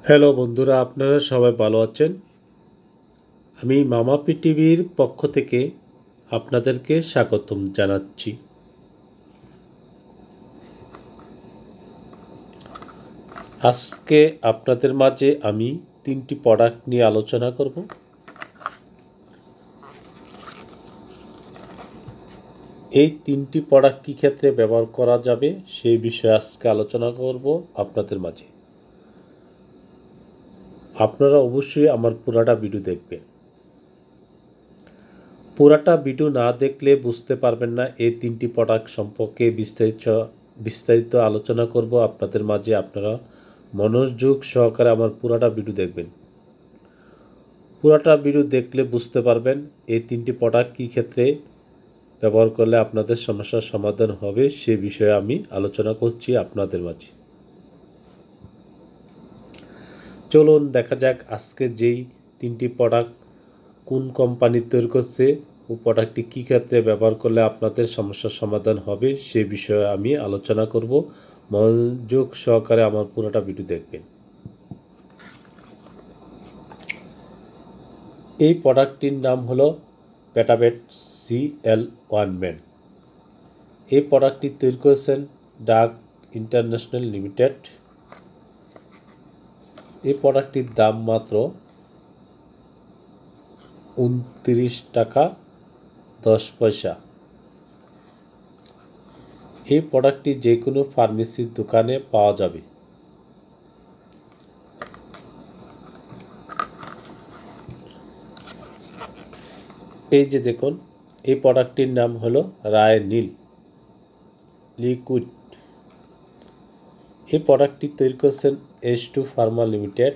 Hello বন্ধুরা, আপনারা সবাই ভালো আছেন? আমি মামা পৃথিবীর পক্ষ থেকে আপনাদেরকে স্বাগতম জানাচ্ছি। আজকে আপনাদের মাঝে আমি 3টি প্রোডাক্ট নিয়ে আলোচনা করব। এই 3টি প্রোডাক্ট কী ক্ষেত্রে ব্যবহার করা যাবে সেই বিষয়ে আজকে আলোচনা করব আপনাদের মাঝে। আপনারা অবশ্যই আমার পুরাটা ভিডিও দেখবেন। পুরাটা ভিডিও না দেখলে বুঝতে পারবেন না এই 3টি প্রোডাক্ট সম্পর্কে বিস্তারিত আলোচনা করব আপনাদের মাঝে। আপনারা মনোযোগ সহকারে আমার পুরাটা ভিডিও দেখবেন। পুরাটা ভিডিও দেখলে বুঝতে পারবেন এই 3টি প্রোডাক্ট কী ক্ষেত্রে ব্যবহার করলে আপনাদের সমস্যার সমাধান হবে সে বিষয়ে আমি আলোচনা করছি আপনাদের মাঝে। চলুন দেখা যাক আজকে যেই 3টি প্রোডাক্ট কোন কোম্পানি তৈরি করছে ও প্রোডাক্টটি কী ক্ষেত্রে ব্যবহার করলে আপনাদের সমস্যার সমাধান হবে সে বিষয়ে আমি আলোচনা করব। মনোযোগ সহকারে আমার পুরোটা ভিডিও দেখবেন। এই প্রোডাক্টটির নাম হলো পেটাবেট CL ওয়ানম্যান। এই প্রোডাক্টটি তৈরি করেছেন ডাক ইন্টারন্যাশনাল লিমিটেড। এই প্রোডাক্টটির দাম মাত্র 29 টাকা 10 পয়সা। এই প্রোডাক্টটি যে কোনো ফার্মেসির দোকানে পাওয়া যাবে। এই যে দেখুন, এই প্রোডাক্টটির নাম হলো রায়নীল লিকুইড। এই প্রোডাক্টটি তৈরি করছেন S2 ফার্মা লিমিটেড।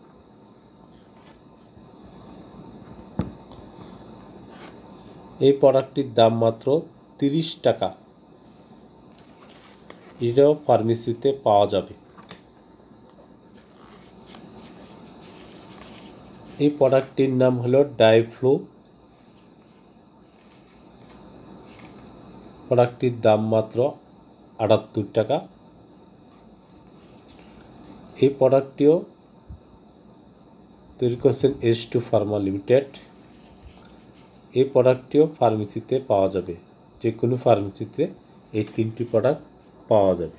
এই প্রোডাক্টটির দাম মাত্র 30 টাকা। এটাও ফার্মেসিতে পাওয়া যাবে। এই প্রোডাক্টটির নাম হলো ডাইফ্লু। প্রোডাক্টটির দাম মাত্র 78 টাকা। এই প্রোডাক্টটিও তৈরি করছেন S2 ফার্মা লিমিটেড। এই প্রোডাক্টটিও ফার্মেসিতে পাওয়া যাবে। যে কোনো ফার্মেসিতে এই 3টি প্রোডাক্ট পাওয়া যাবে।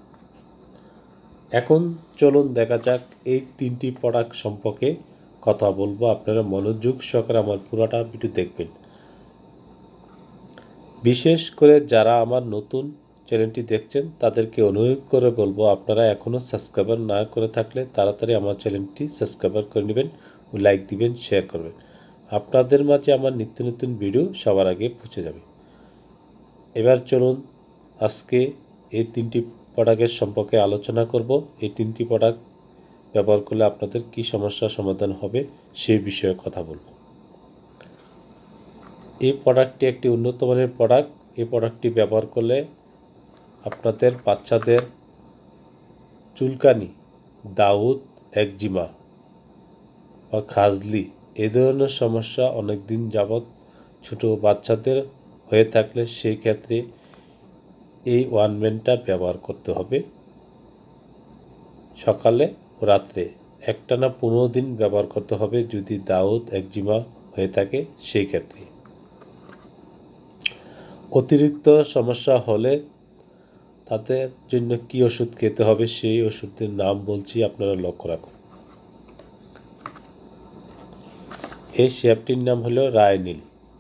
এখন চলুন দেখা যাক এই 3টি প্রোডাক্ট সম্পর্কে কথা বলবো। আপনারা মনোযোগ সহকারে আমার পুরোটা ভিডিও দেখবেন। বিশেষ করে যারা আমার নতুন চ্যানেলটি দেখছেন তাদেরকে অনুরোধ করে বলবো, আপনারা এখনও সাবস্ক্রাইবার না করে থাকলে তাড়াতাড়ি আমার চ্যানেলটি সাবস্ক্রাইবার করে নেবেন ও লাইক দিবেন, শেয়ার করবেন। আপনাদের মাঝে আমার নিত্য নতুন ভিডিও সবার আগে পৌঁছে যাবে। এবার চলুন আজকে এই 3টি প্রোডাক্টের সম্পর্কে আলোচনা করব। এই 3টি প্রোডাক্ট ব্যবহার করলে আপনাদের কী সমস্যার সমাধান হবে সেই বিষয়ে কথা বলব। এই প্রোডাক্টটি একটি উন্নত মানের প্রোডাক্ট। এই প্রোডাক্টটি ব্যবহার করলে আপনাদের বাচ্চাদের চুলকানি, দাউদ, একজিমা বা খাজলি এই ধরনের সমস্যা অনেক দিন যাবৎ ছোটো বাচ্চাদের হয়ে থাকলে সেই ক্ষেত্রে এই ওয়ানম্যানটা ব্যবহার করতে হবে। সকালে ও রাত্রে একটানা 15 দিন ব্যবহার করতে হবে যদি দাউদ, একজিমা হয়ে থাকে সেই ক্ষেত্রে। অতিরিক্ত সমস্যা হলে তাদের জন্য কি ওষুধ খেতে হবে সেই ওষুধের নাম বলছি, আপনারা লক্ষ্য রাখুন। এই শ্যাপটির নাম হলো রায়নীল।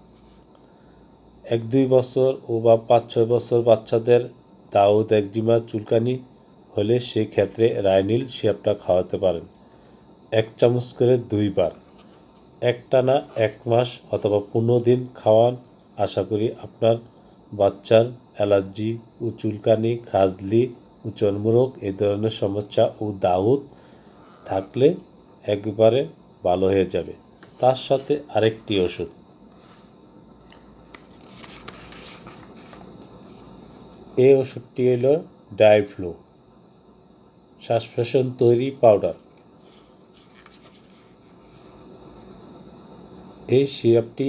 1-2 বছর ও বা 5-6 বছর বাচ্চাদের দাউদ, একজিমা, চুলকানি হলে সেই ক্ষেত্রে রায়নীল শ্যাপটা খাওয়াতে পারেন। 1 চামচ করে 2 বার একটানা 1 মাস অথবা 15 দিন খাওয়ান। আশা করি আপনার বাচ্চার অ্যালার্জি ও চুলকানি, খাজলি ও চর্মরোগ এই ধরনের সমস্যা ও দাউদ থাকলে একবারে ভালো হয়ে যাবে। তার সাথে আরেকটি ওষুধ, এই ওষুধটি হলো ডাইফ্লু সাসপেনশন তৈরি পাউডার। এই সিরাপটি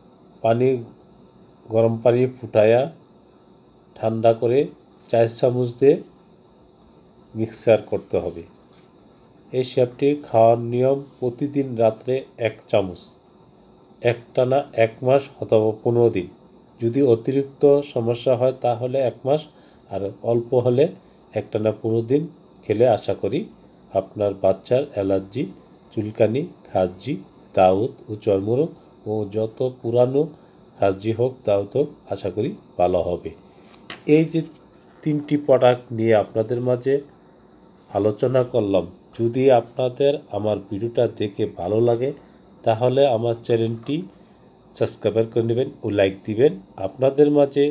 গরম পানি ফুটায়া ঠান্ডা করে 4 চামচ দিয়ে মিক্সার করতে হবে। এই সিরাপটি খাওয়ার নিয়ম প্রতিদিন রাত্রে 1 চামচ, একটানা 1 মাস অথবা 15 দিন। যদি অতিরিক্ত সমস্যা হয় তাহলে 1 মাস, আর অল্প হলে একটানা 15 দিন খেলে আশা করি আপনার বাচ্চার অ্যালার্জি, চুলকানি, খাজি, দাউদ ও চর্মরোগ ও যত পুরানো খাজি হোক দাউদ হোক আশা করি ভালো হবে। এই যে 3টি প্রোডাক্ট নিয়ে আপনাদের মাঝে আলোচনা করলাম, যদি আপনাদের আমার ভিডিওটা দেখে ভালো লাগে তাহলে আমার চ্যানেলটি সাবস্ক্রাইব করে নেবেন ও লাইক দিবেন। আপনাদের মাঝে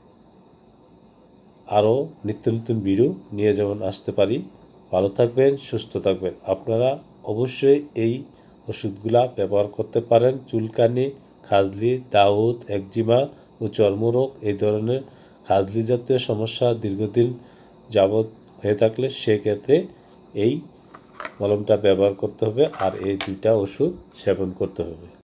আরও নিত্য নতুন ভিডিও নিয়ে যেমন আসতে পারি। ভালো থাকবেন, সুস্থ থাকবেন। আপনারা অবশ্যই এই ওষুধগুলা ব্যবহার করতে পারেন। চুলকানি, খাজলি, দাউদ, একজিমা ও চর্মরোগ এই ধরনের খাজলি জাতীয় সমস্যা দীর্ঘদিন যাবৎ হয়ে থাকলে সেক্ষেত্রে এই মলমটা ব্যবহার করতে হবে আর এই 2টা ওষুধ সেবন করতে হবে।